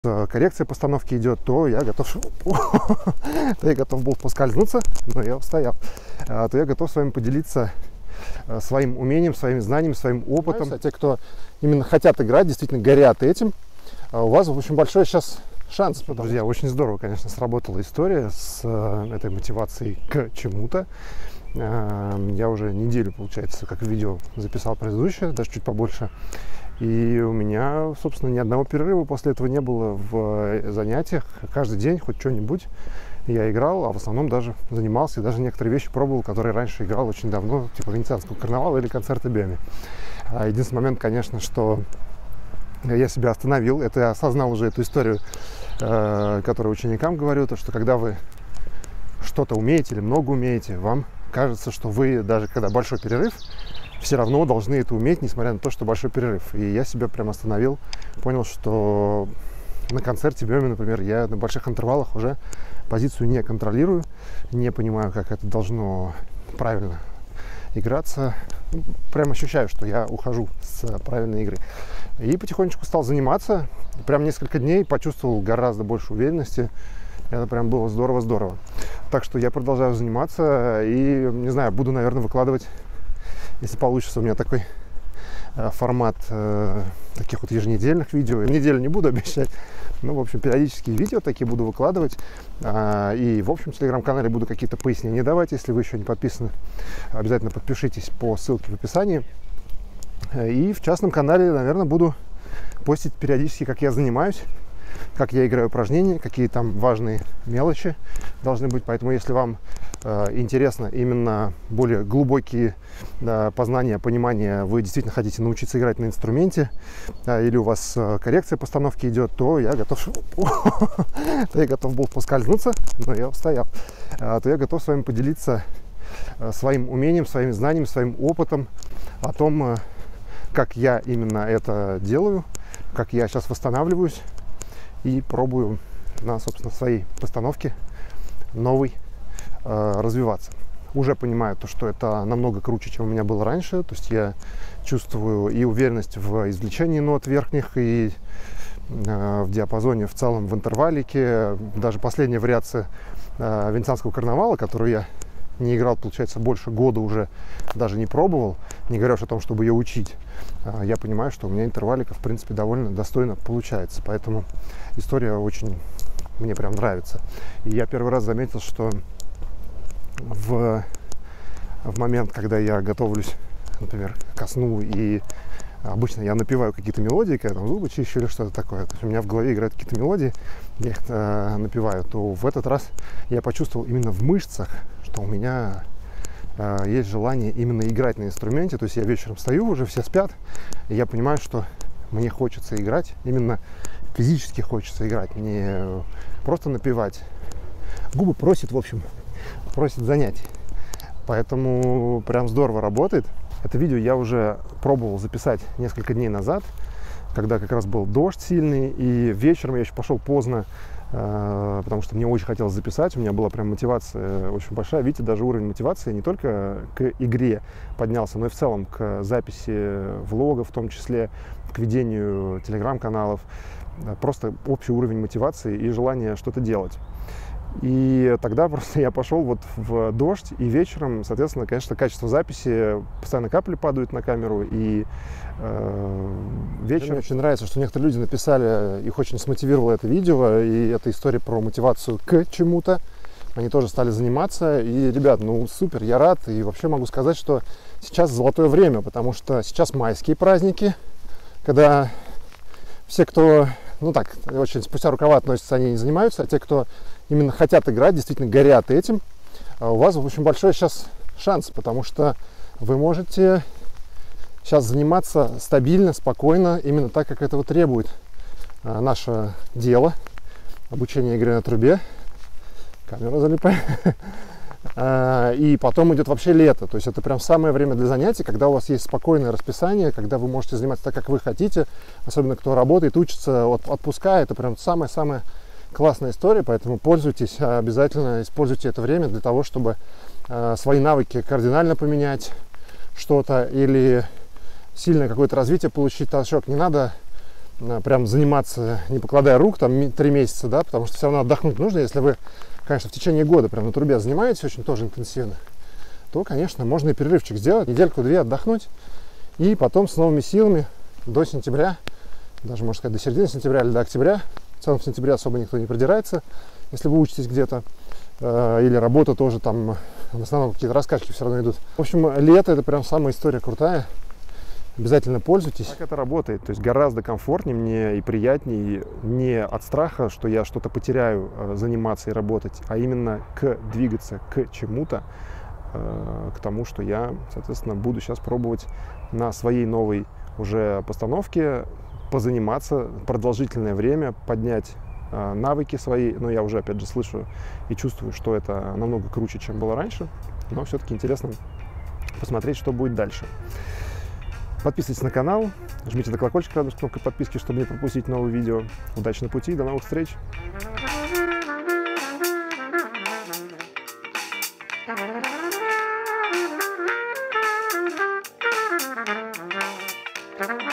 коррекция постановки идет, то я готов был поскользнуться, но я устоял. То я готов с вами поделиться своим умением, своими знаниями, своим опытом. А те, кто именно хотят играть, действительно горят этим, у вас очень большой сейчас шанс. Друзья, очень здорово, конечно, сработала история с этой мотивацией к чему-то. Я уже неделю, получается, как видео записал предыдущее, даже чуть побольше. И у меня, собственно, ни одного перерыва после этого не было в занятиях. Каждый день хоть что-нибудь я играл, а в основном даже занимался, и даже некоторые вещи пробовал, которые раньше играл очень давно, типа венецианского карнавала или концерта Беми. Единственный момент, конечно, что я себя остановил, это я осознал уже эту историю, которую ученикам говорю, то, что когда вы что-то умеете или много умеете, вам кажется, что вы, даже когда большой перерыв, все равно должны это уметь, несмотря на то, что большой перерыв. И я себя прям остановил, понял, что на концерте Беми, например, я на больших интервалах уже позицию не контролирую, не понимаю, как это должно правильно играться. Прям ощущаю, что я ухожу с правильной игры. И потихонечку стал заниматься. Прям несколько дней почувствовал гораздо больше уверенности. Это прям было здорово-здорово. Так что я продолжаю заниматься и, не знаю, буду, наверное, выкладывать, если получится, у меня такой формат таких вот еженедельных видео. Неделю не буду обещать, но, в общем, периодические видео такие буду выкладывать. И, в общем, в телеграм-канале буду какие-то пояснения давать. Если вы еще не подписаны, обязательно подпишитесь по ссылке в описании. И в частном канале, наверное, буду постить периодически, как я занимаюсь, как я играю упражнения, какие там важные мелочи должны быть. Поэтому, если вам интересно именно более глубокие познания, понимания, вы действительно хотите научиться играть на инструменте, или у вас коррекция постановки идет, то я готов был поскользнуться, но я устоял. То я готов с вами поделиться своим умением, своими знаниями, своим опытом о том, как я именно это делаю, как я сейчас восстанавливаюсь и пробую на, собственно, своей постановке новой развиваться. Уже понимаю то, что это намного круче, чем у меня было раньше. То есть я чувствую и уверенность в извлечении нот верхних, и в диапазоне в целом, в интервалике. Даже последняя вариация венецианского карнавала, которую я не играл, получается, больше года уже, даже не пробовал, не говоря уж о том, чтобы ее учить, я понимаю, что у меня интервалика, в принципе, довольно достойно получается. Поэтому история очень мне прям нравится. И я первый раз заметил, что в момент, когда я готовлюсь, например, ко сну, и обычно я напеваю какие-то мелодии, когда там зубы чищу или что-то такое, то есть у меня в голове играют какие-то мелодии, я их напеваю, то в этот раз я почувствовал именно в мышцах, что у меня есть желание именно играть на инструменте. То есть я вечером стою, уже все спят, и я понимаю, что мне хочется играть, именно физически хочется играть, не просто напевать. Губы просят, в общем, просят занятий. Поэтому прям здорово работает. Это видео я уже пробовал записать несколько дней назад, когда как раз был дождь сильный, и вечером я еще пошел поздно, потому что мне очень хотелось записать, у меня была прям мотивация очень большая. Видите, даже уровень мотивации не только к игре поднялся, но и в целом к записи влогов, в том числе к ведению телеграм-каналов. Просто общий уровень мотивации и желание что-то делать. И тогда просто я пошел вот в дождь, и вечером, соответственно, конечно, качество записи, постоянно капли падают на камеру, и вечером мне очень нравится, что некоторые люди написали, их очень смотивировало это видео, и эта история про мотивацию к чему-то, они тоже стали заниматься, и, ребят, ну супер, я рад, и вообще могу сказать, что сейчас золотое время, потому что сейчас майские праздники, когда все, кто, ну так, очень спустя рукава относятся, они не занимаются, а те, кто именно хотят играть, действительно горят этим, у вас очень большой сейчас шанс, потому что вы можете сейчас заниматься стабильно, спокойно, именно так, как этого требует наше дело, обучение игре на трубе. Камера залипает. И потом идет вообще лето, то есть это прям самое время для занятий, когда у вас есть спокойное расписание, когда вы можете заниматься так, как вы хотите, особенно кто работает, учится, отпуска, это прям самая-самая классная история, поэтому пользуйтесь, обязательно используйте это время для того, чтобы свои навыки кардинально поменять что-то или сильное какое-то развитие получить, толчок. Не надо прям заниматься, не покладая рук, там 3 месяца, да, потому что все равно отдохнуть нужно. Если вы, конечно, в течение года прям на трубе занимаетесь очень тоже интенсивно, то, конечно, можно и перерывчик сделать, недельку-две отдохнуть, и потом с новыми силами до сентября, даже, можно сказать, до середины сентября или до октября. В целом в сентябре особо никто не продирается, если вы учитесь где-то, или работа тоже там, в основном какие-то раскачки все равно идут. В общем, лето — это прям самая история крутая. Обязательно пользуйтесь. Как это работает? То есть гораздо комфортнее мне и приятнее не от страха, что я что-то потеряю, заниматься и работать, а именно двигаться к чему-то, к тому, что я, соответственно, буду сейчас пробовать на своей новой уже постановке позаниматься продолжительное время, поднять навыки свои. Но я уже, опять же, слышу и чувствую, что это намного круче, чем было раньше. Но все-таки интересно посмотреть, что будет дальше. Подписывайтесь на канал, жмите на колокольчик рядом с кнопкой подписки, чтобы не пропустить новые видео. Удачи на пути, до новых встреч! Thank you.